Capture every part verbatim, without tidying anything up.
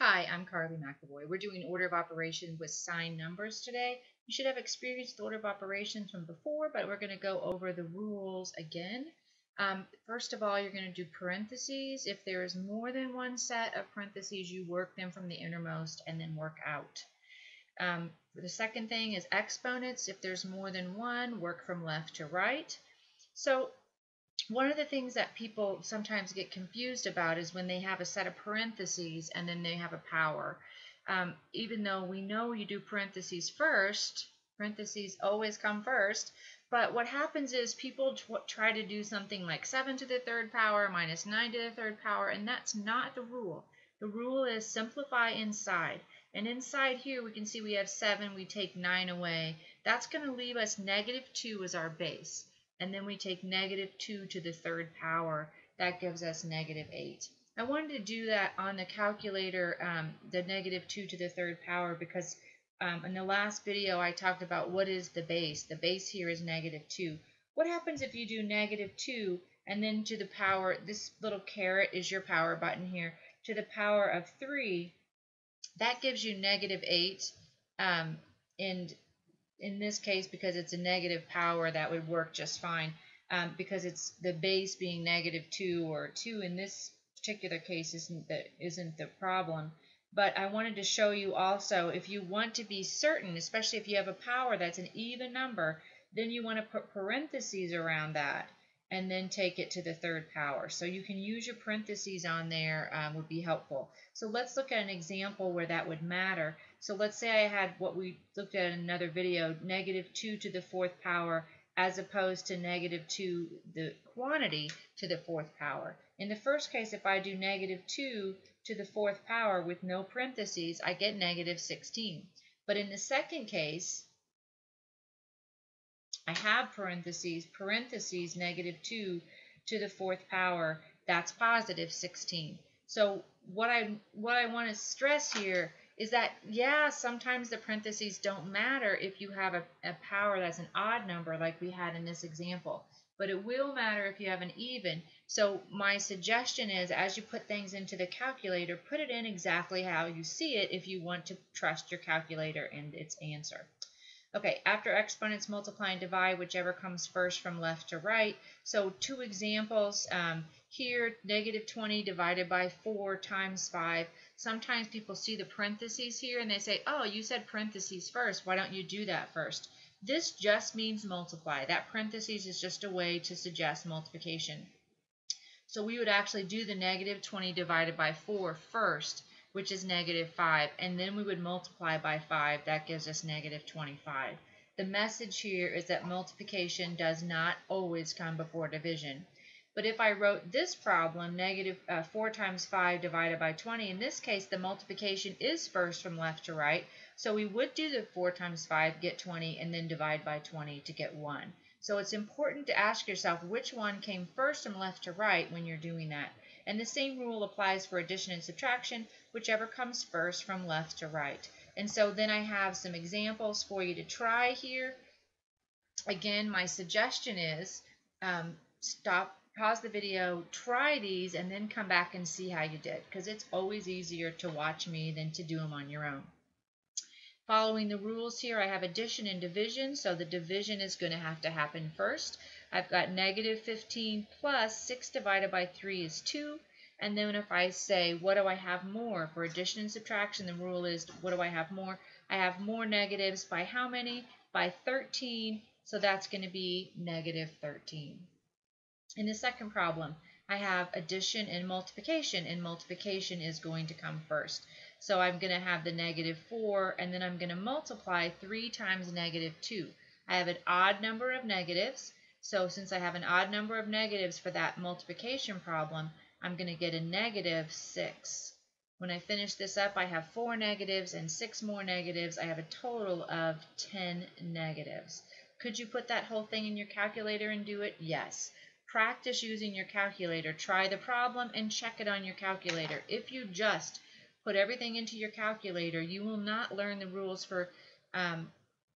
Hi, I'm Carly McAvoy. We're doing order of operation with signed numbers today. You should have experienced order of operations from before, but we're going to go over the rules again. Um, first of all, you're going to do parentheses. If there is more than one set of parentheses, you work them from the innermost and then work out. Um, the second thing is exponents. If there's more than one, work from left to right. So one of the things that people sometimes get confused about is when they have a set of parentheses and then they have a power. Um, even though we know you do parentheses first, parentheses always come first, but what happens is people try to do something like seven to the third power minus nine to the third power, and that's not the rule. The rule is simplify inside. And inside here we can see we have seven, we take nine away. That's going to leave us negative two as our base. And then we take negative two to the third power. That gives us negative eight. I wanted to do that on the calculator, um, the negative two to the third power, because um, in the last video I talked about what is the base. The base here is negative two. What happens if you do negative two and then to the power, this little caret is your power button here, to the power of three, that gives you negative eight. Um, and in this case, because it's a negative power, that would work just fine, um, because it's the base being negative two, or two in this particular case isn't the, isn't the problem. But I wanted to show you also, if you want to be certain, especially if you have a power that's an even number, then you want to put parentheses around that and then take it to the third power. So you can use your parentheses on there, um, would be helpful. So let's look at an example where that would matter. So let's say I had what we looked at in another video, negative two to the fourth power, as opposed to negative two, the quantity, to the fourth power. In the first case, if I do negative two to the fourth power with no parentheses, I get negative sixteen. But in the second case, I have parentheses, parentheses, negative two to the fourth power, that's positive sixteen. So what I what I want to stress here is that, yeah, sometimes the parentheses don't matter if you have a, a power that's an odd number like we had in this example, but it will matter if you have an even. So my suggestion is, as you put things into the calculator, put it in exactly how you see it if you want to trust your calculator and its answer. Okay, after exponents, multiply and divide, whichever comes first from left to right. So two examples um, here, negative twenty divided by four times five. Sometimes people see the parentheses here and they say, oh, you said parentheses first. Why don't you do that first? This just means multiply. That parentheses is just a way to suggest multiplication. So we would actually do the negative twenty divided by four first, which is negative five, and then we would multiply by five. That gives us negative twenty-five. The message here is that multiplication does not always come before division. But if I wrote this problem, negative uh, four times five divided by twenty, in this case the multiplication is first from left to right, so we would do the four times five, get twenty, and then divide by twenty to get one. So it's important to ask yourself which one came first from left to right when you're doing that. And the same rule applies for addition and subtraction, whichever comes first from left to right. And so then I have some examples for you to try here. Again, my suggestion is um, stop, pause the video, try these, and then come back and see how you did, because it's always easier to watch me than to do them on your own. Following the rules here, I have addition and division, so the division is going to have to happen first. I've got negative fifteen plus six divided by three is two. And then if I say, what do I have more? For addition and subtraction, the rule is, what do I have more? I have more negatives by how many? By thirteen, so that's going to be negative thirteen. In the second problem, I have addition and multiplication, and multiplication is going to come first. So I'm going to have the negative four, and then I'm going to multiply three times negative two. I have an odd number of negatives, so since I have an odd number of negatives for that multiplication problem, I'm going to get a negative six. When I finish this up, I have four negatives and six more negatives. I have a total of ten negatives. Could you put that whole thing in your calculator and do it? Yes. Practice using your calculator. Try the problem and check it on your calculator. If you just put everything into your calculator, you will not learn the rules for um,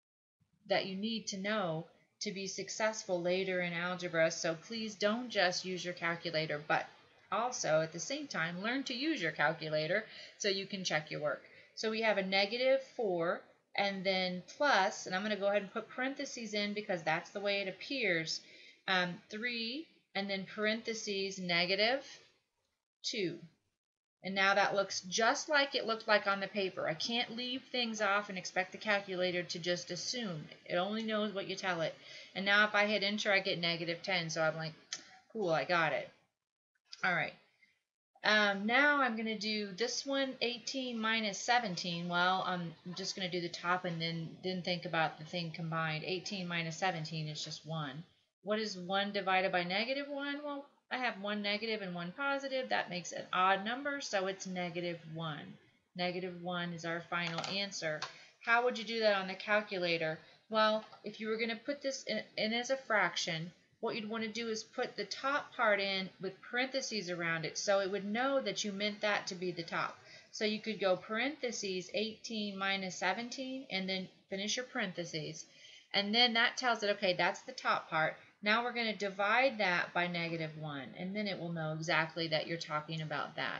that you need to know to be successful later in algebra. So please don't just use your calculator, but also at the same time learn to use your calculator so you can check your work. So we have a negative four and then plus, and I'm going to go ahead and put parentheses in because that's the way it appears, um, three and then parentheses negative two. And now that looks just like it looked like on the paper. I can't leave things off and expect the calculator to just assume. It only knows what you tell it. And now if I hit enter, I get negative ten. So I'm like, cool, I got it. All right. Um, now I'm going to do this one, eighteen minus seventeen. Well, I'm just going to do the top and then, then think about the thing combined. eighteen minus seventeen is just one. What is one divided by negative one? Well, I have one negative and one positive. That makes an odd number, so it's negative one. Negative one is our final answer. How would you do that on the calculator? Well, if you were going to put this in, in as a fraction, what you'd want to do is put the top part in with parentheses around it so it would know that you meant that to be the top. So you could go parentheses eighteen minus seventeen and then finish your parentheses. And then that tells it, okay, that's the top part. Now we're going to divide that by negative one, and then it will know exactly that you're talking about that.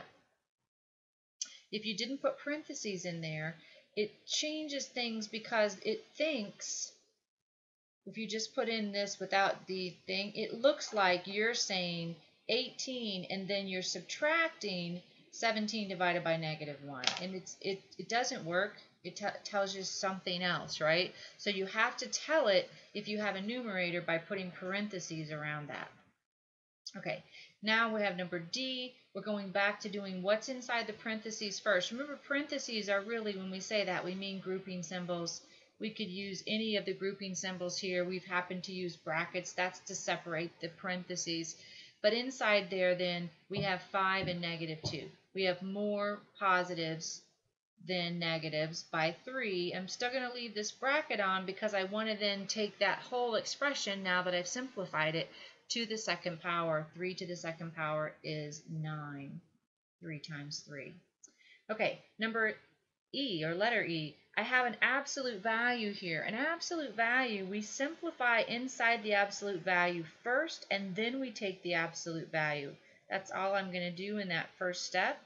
If you didn't put parentheses in there, it changes things because it thinks, if you just put in this without the thing, it looks like you're saying eighteen and then you're subtracting seventeen divided by negative one. And it's, it, it doesn't work. It t tells you something else, right? So you have to tell it if you have a numerator by putting parentheses around that. Okay, now we have number D. We're going back to doing what's inside the parentheses first. Remember, parentheses are really, when we say that, we mean grouping symbols. We could use any of the grouping symbols here. We've happened to use brackets. That's to separate the parentheses. But inside there, then, we have five and negative two. We have more positives than negatives by three. I'm still going to leave this bracket on because I want to then take that whole expression, now that I've simplified it, to the second power. three to the second power is nine. three times three. Okay, number E, or letter E. I have an absolute value here. An absolute value, we simplify inside the absolute value first, and then we take the absolute value. That's all I'm going to do in that first step.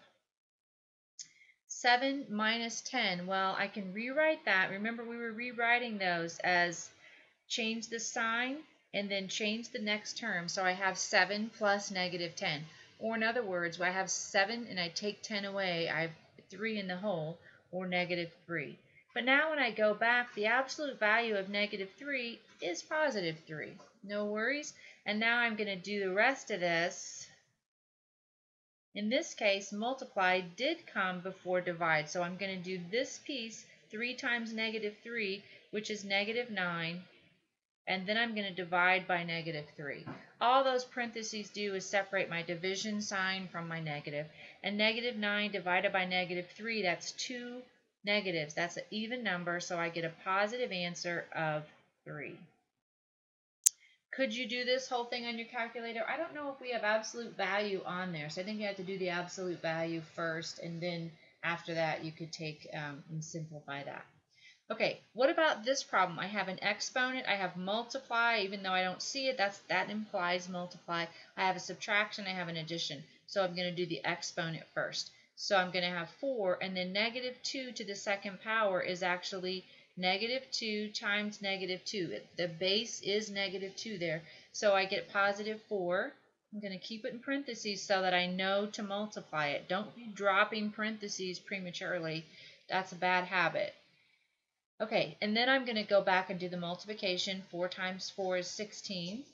seven minus ten. Well, I can rewrite that. Remember, we were rewriting those as change the sign and then change the next term. So I have seven plus negative ten. Or in other words, I have seven and I take ten away, I have three in the whole, or negative three. But now when I go back, the absolute value of negative three is positive three. No worries. And now I'm going to do the rest of this. In this case, multiply did come before divide. So I'm going to do this piece, three times negative three, which is negative nine. And then I'm going to divide by negative three. All those parentheses do is separate my division sign from my negative. And negative nine divided by negative three, that's two negatives. That's an even number, so I get a positive answer of three. Could you do this whole thing on your calculator? I don't know if we have absolute value on there, so I think you have to do the absolute value first, and then after that you could take um, and simplify that. Okay, what about this problem? I have an exponent, I have multiply, even though I don't see it, that's, that implies multiply. I have a subtraction, I have an addition. So I'm going to do the exponent first. So I'm going to have four, and then negative two to the second power is actually negative two times negative two. The base is negative two there. So I get positive four. I'm going to keep it in parentheses so that I know to multiply it. Don't be dropping parentheses prematurely. That's a bad habit. Okay, and then I'm going to go back and do the multiplication. four times four is sixteen.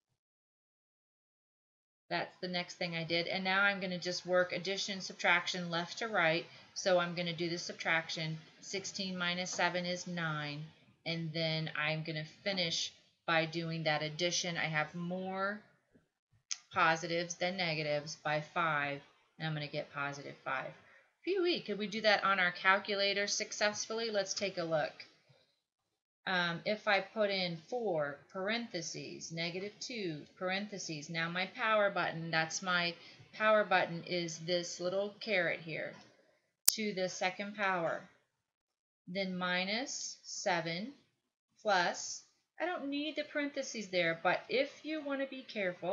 That's the next thing I did. And now I'm going to just work addition, subtraction, left to right. So I'm going to do the subtraction. sixteen minus seven is nine. And then I'm going to finish by doing that addition. I have more positives than negatives by five. And I'm going to get positive five. Phew, could we do that on our calculator successfully? Let's take a look. Um, if I put in four, parentheses, negative two, parentheses, now my power button, that's my power button, is this little caret here, to the second power. Then minus seven plus, I don't need the parentheses there, but if you want to be careful,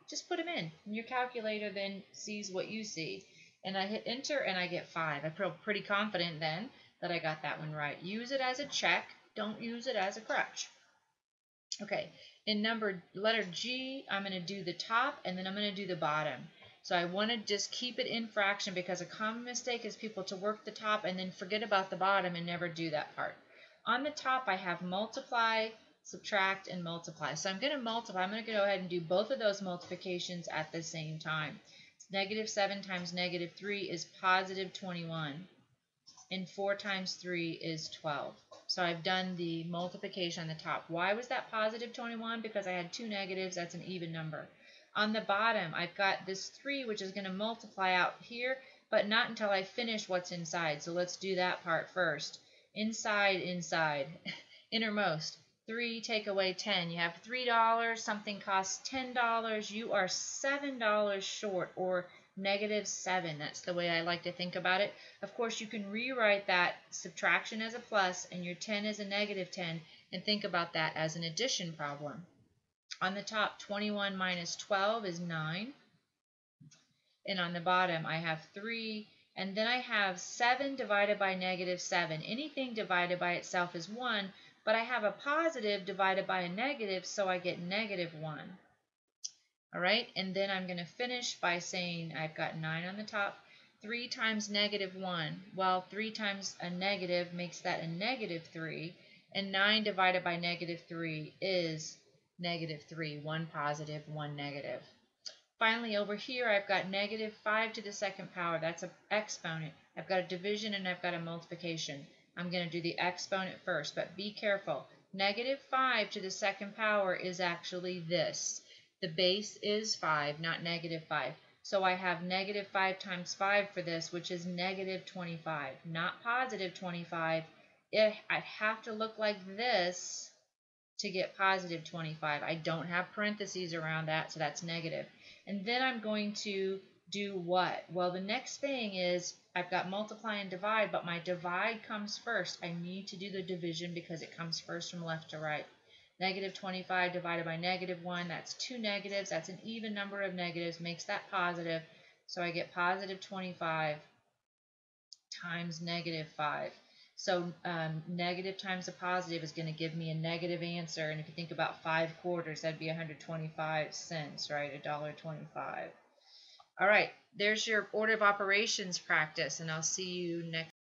just put them in. And your calculator then sees what you see. And I hit enter and I get five. I feel pretty confident then that I got that one right. Use it as a check. Don't use it as a crutch. Okay, in number letter G, I'm going to do the top and then I'm going to do the bottom. So I want to just keep it in fraction because a common mistake is people to work the top and then forget about the bottom and never do that part. On the top, I have multiply, subtract, and multiply. So I'm going to multiply. I'm going to go ahead and do both of those multiplications at the same time. Negative seven times negative three is positive twenty-one. And four times three is twelve. So I've done the multiplication on the top. Why was that positive twenty-one? Because I had two negatives. That's an even number. On the bottom, I've got this three, which is going to multiply out here, but not until I finish what's inside. So let's do that part first. Inside, inside, innermost. three take away ten. You have three dollars. Something costs ten dollars. You are seven dollars short, or negative seven. That's the way I like to think about it. Of course, you can rewrite that subtraction as a plus and your ten as a negative ten, and think about that as an addition problem. On the top, twenty-one minus twelve is nine. And on the bottom, I have three. And then I have seven divided by negative seven. Anything divided by itself is one, but I have a positive divided by a negative, so I get negative one. All right, and then I'm going to finish by saying I've got nine on the top. three times negative one. Well, three times a negative makes that a negative three. And nine divided by negative three is negative three. One positive, one negative. Finally, over here, I've got negative five to the second power. That's an exponent. I've got a division and I've got a multiplication. I'm going to do the exponent first, but be careful. Negative five to the second power is actually this. The base is five, not negative five. So I have negative five times five for this, which is negative twenty-five, not positive twenty-five. It, I'd have to look like this to get positive twenty-five. I don't have parentheses around that, so that's negative. And then I'm going to do what? Well, the next thing is I've got multiply and divide, but my divide comes first. I need to do the division because it comes first from left to right. Negative twenty-five divided by negative one, that's two negatives. That's an even number of negatives, makes that positive. So I get positive twenty-five times negative five. So um, negative times a positive is going to give me a negative answer. And if you think about five quarters, that'd be one hundred twenty-five cents, right? one dollar twenty-five. All right, there's your order of operations practice, and I'll see you next